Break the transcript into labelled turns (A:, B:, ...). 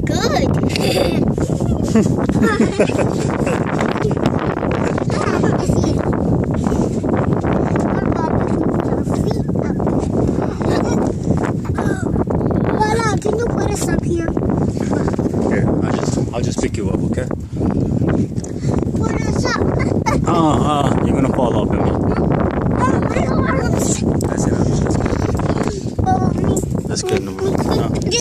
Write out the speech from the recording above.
A: good. Can you put us up here?
B: Here, I'll just pick you up, okay?
A: Put us up.
B: You're gonna fall off in me. That's it. Let's get in the room.